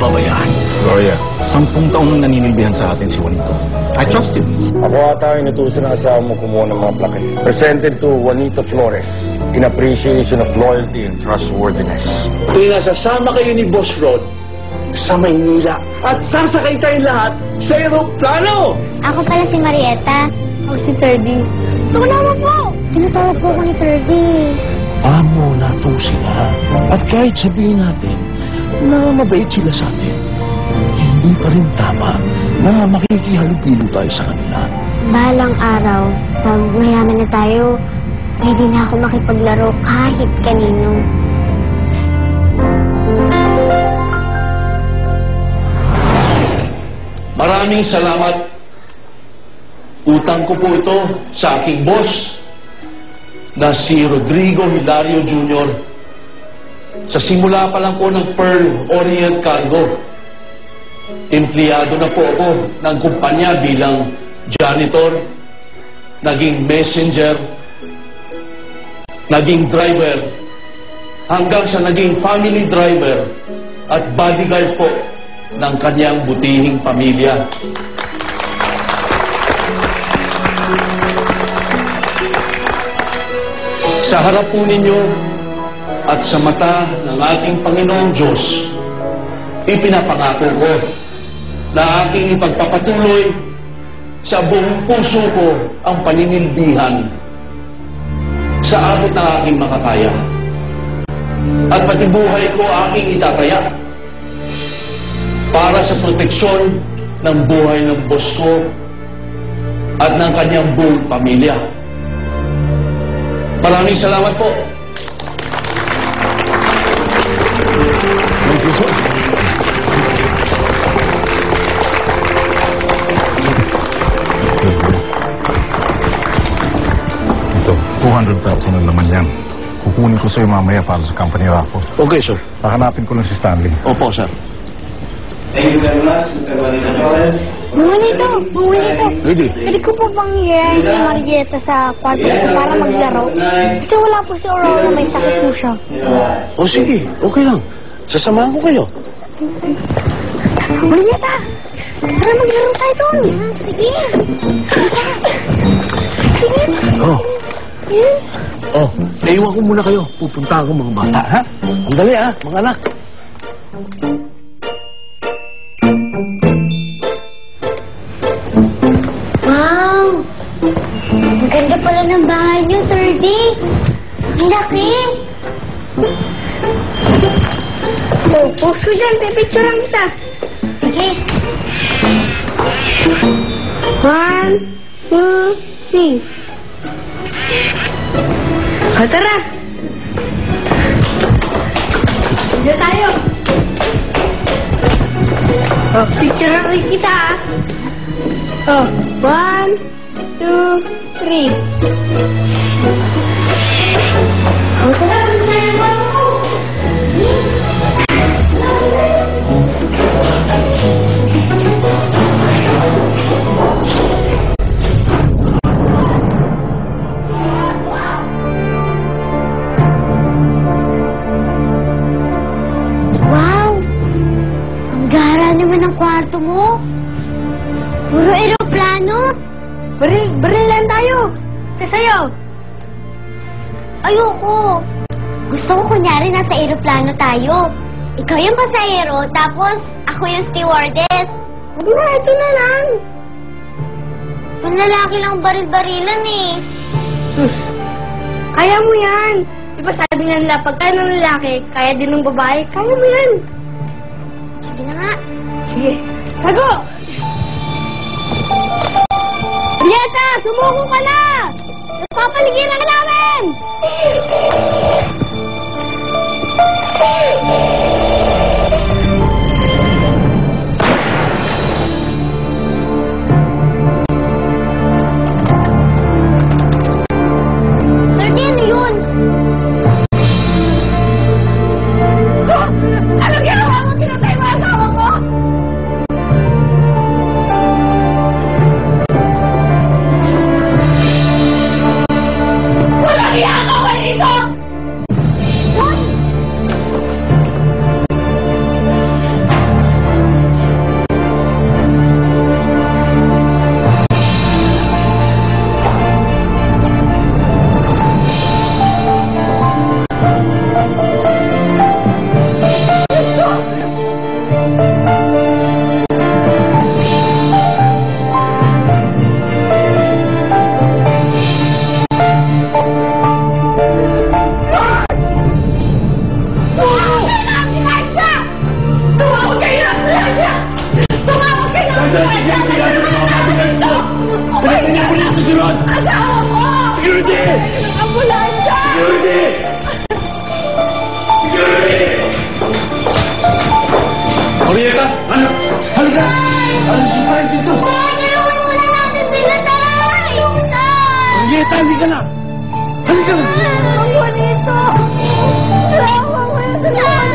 pabayaan. Gloria, 10 taong nang naninilbihan sa atin si Juanito. I trust him. Ako ata ang inutusan ng asawa mo kumuha ng mga plake. Presented to Juanito Flores in appreciation of loyalty and trustworthiness. Pinasasama kayo ni Boss Rod sa Maynila at sasakay tayong lahat sa aeroplano! Ako pala si Marieta. Ako si Terdy. Tulungan po! Tinatawag po ako ni Terdy. Amo na to sila. At kahit sabihin natin na mabait sila sa atin, hindi pa rin tama na makikihalubilo tayo sa kanila. Balang araw, pag mayaman na tayo, pwede na ako makipaglaro kahit kanino. Maraming salamat. Utang ko po ito sa aking boss na si Rodrigo Hilario Jr. Sa simula pa lang po ng Pearl Orient Cargo, empleyado na po ako ng kumpanya bilang janitor, naging messenger, naging driver, hanggang sa naging family driver at bodyguard po ng kanyang butihing pamilya. Sa harap po ninyo at sa mata ng ating Panginoong Diyos, ipinapangako ko na aking ipagpapatuloy sa buong puso ko ang paninilbihan sa abot ng aking makakaya. At pati buhay ko aking itataya para sa proteksyon ng buhay ng boss ko at ng kanyang buong pamilya. Maraming salamat po. Thank you, sir. Ito, 200,000 ang laman yan. Kukunin ko sa'yo mamaya para sa company raffle. Okay, sir. Hahanapin ko lang si Stanley. Opo, sir. Thank you very much, Mr. Juanito Flores. Juanito! Juanito! Ready? Pwede ko po bang hiyain si Marieta sa kwarto ko para maglaro? Kasi wala po si Aurora, may sakit po siya. O sige, okay lang. Sasamahan ko kayo. Marieta! Tara maglaro tayo doon! Sige! Sige! Oh. Oh, naiwan ko muna kayo. Pupunta ako mga bata, ha? Andali, ha, mga anak. Wow! Ang ganda pala ng bahay niyo, Terdy! Ang laki! Oh, post ko dyan. Pipicturean kita. Sige. 1, 2, 3. O, tara! Diyan tayo! Oh, picturean ulit kita, ah! Oh, 1, 2, 3. Oh, tara! Wow! Ang gara naman ang kwarto mo. Puro aeroplano. Baril lang tayo. Ito sa'yo. Ayoko. Gusto ko kunyari nasa aeroplano tayo. Ikaw yung pasahero, tapos ako yung stewardess. Huwag na, ito na lang. Panlalaki lang baril-barilan eh. Sus, kaya mo yan. Di ba sabi nga nila, pagka ng lalaki, kaya din ng babae, kaya mo yan. Sige na nga. Sige, tago! Marieta, sumuko ka na! Napapaligiran ka namin! Terdy, ano yun? Anong ginawa mo? Kinatay mo asawa mo? Asawa ko! Security! Ambulansya! Security! Marieta, ano? Halika! Alis mo tayo dito! Tulungan muna natin sila, Tay! Tay! Marieta, halika na! Halika na! Ang bonito! Salamat mo yung